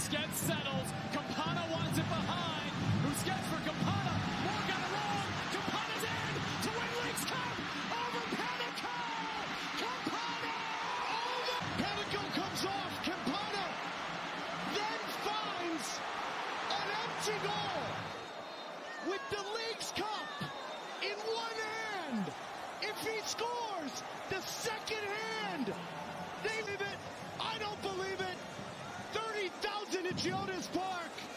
Busquets settles. Campana wants it behind. Busquets for Campana. Moore got it wrong. Campana's in to win Leagues Cup over Panico. Campana over. Panico comes off. Campana then finds an empty goal with the Leagues Cup in one hand. If he scores the second hand, they leave it. I don't believe it. 30,000 at Geodis Park.